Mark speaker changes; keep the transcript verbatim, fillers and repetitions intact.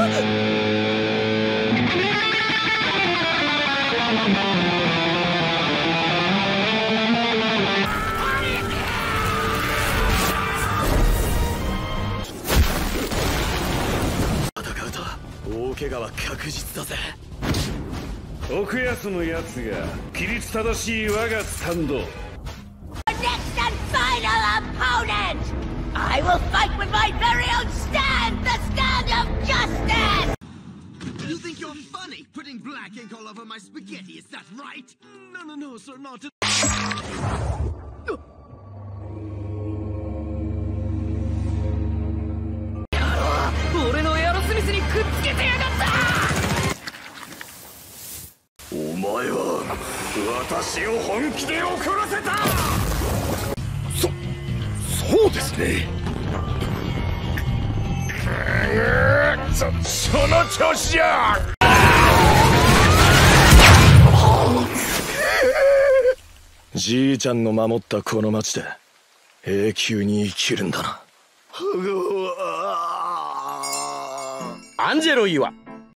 Speaker 1: 大怪我は確実だぜ。
Speaker 2: 奥安のやつが規律正しい我がスタンド。
Speaker 3: Next and final opponent! I will fight with my very own stand, the stand of justice!
Speaker 4: You think you're funny, putting black ink all over my spaghetti, is that right? No, no, no, sir, not at...
Speaker 3: 俺のエアロスミスにくっつけてやがった。
Speaker 1: お前は私を本気で怒らせた。そそうですね。そその調子じゃ。じいちゃんの守ったこの町で永久に生きるんだな。
Speaker 5: アンジェロ岩